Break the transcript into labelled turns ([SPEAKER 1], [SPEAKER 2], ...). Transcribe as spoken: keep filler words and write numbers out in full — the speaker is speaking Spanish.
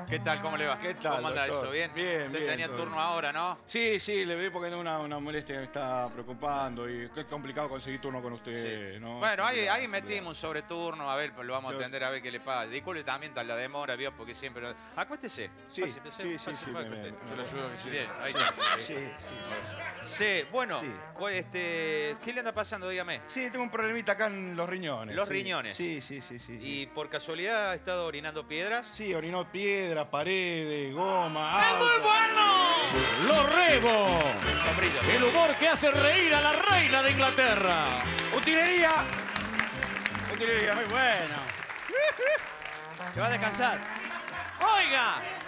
[SPEAKER 1] ¿Qué tal? ¿Cómo le va?
[SPEAKER 2] ¿Qué tal,
[SPEAKER 1] ¿Cómo anda
[SPEAKER 2] doctor?
[SPEAKER 1] eso? ¿Bien?
[SPEAKER 2] Bien,
[SPEAKER 1] Usted
[SPEAKER 2] bien,
[SPEAKER 1] tenía
[SPEAKER 2] todo
[SPEAKER 1] turno
[SPEAKER 2] bien.
[SPEAKER 1] ahora, ¿no?
[SPEAKER 2] Sí, sí, le veo porque es una, una molestia que me está preocupando y es complicado conseguir turno con usted,
[SPEAKER 1] Sí.
[SPEAKER 2] ¿no?
[SPEAKER 1] Bueno, ahí,
[SPEAKER 2] Complicado,
[SPEAKER 1] ahí metimos
[SPEAKER 2] complicado.
[SPEAKER 1] un sobreturno, a ver, pues lo vamos
[SPEAKER 2] Yo-
[SPEAKER 1] a atender a ver qué le pasa. Disculpe también la demora, ¿vio? Porque siempre... Acuéstese.
[SPEAKER 2] Sí,
[SPEAKER 1] Pase, pase,
[SPEAKER 2] sí, sí,
[SPEAKER 1] pase,
[SPEAKER 2] sí,
[SPEAKER 1] pase,
[SPEAKER 2] me- me-
[SPEAKER 1] acuéstese.
[SPEAKER 2] me-
[SPEAKER 1] Yo le ayudo a que sí. Bien, ahí
[SPEAKER 2] Sí,
[SPEAKER 1] está.
[SPEAKER 2] sí, sí.
[SPEAKER 1] Sí, bueno,
[SPEAKER 2] Sí.
[SPEAKER 1] cu- este, ¿qué le anda pasando? Dígame.
[SPEAKER 2] Sí, tengo un problemita acá en los riñones.
[SPEAKER 1] Los
[SPEAKER 2] sí.
[SPEAKER 1] riñones.
[SPEAKER 2] Sí, sí, sí, sí. sí.
[SPEAKER 1] ¿Y por casualidad ha estado orinando piedras?
[SPEAKER 2] Sí, orinó piedra, paredes, goma,
[SPEAKER 3] ¡Es muy
[SPEAKER 2] auto.
[SPEAKER 3] bueno! ¡Los Rebo!
[SPEAKER 1] Sombrilla.
[SPEAKER 3] El humor que hace reír a la reina de Inglaterra.
[SPEAKER 2] ¡Utilería! ¡Utilería!
[SPEAKER 4] Muy bueno. Te va a descansar.
[SPEAKER 1] Oiga,